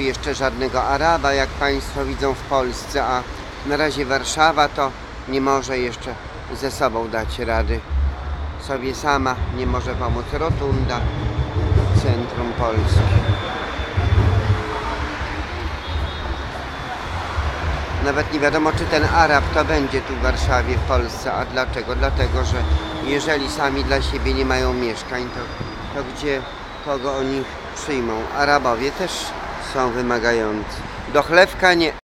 jeszcze żadnego Araba, jak Państwo widzą, w Polsce, a na razie Warszawa to nie może jeszcze ze sobą dać rady. Sobie sama nie może pomóc Rotunda, centrum Polski. Nawet nie wiadomo, czy ten Arab to będzie tu w Warszawie, w Polsce. A dlaczego? Dlatego, że jeżeli sami dla siebie nie mają mieszkań, to gdzie, kogo oni przyjmą? Arabowie też są wymagający. Do chlewka nie.